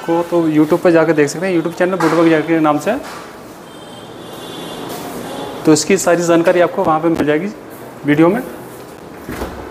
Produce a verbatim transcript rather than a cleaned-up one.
को तो यूट्यूब पर जाकर देख सकते हैं, यूट्यूब चैनल वुडवर्क जैकेट के नाम से, तो इसकी सारी जानकारी आपको वहाँ पे मिल जाएगी वीडियो में।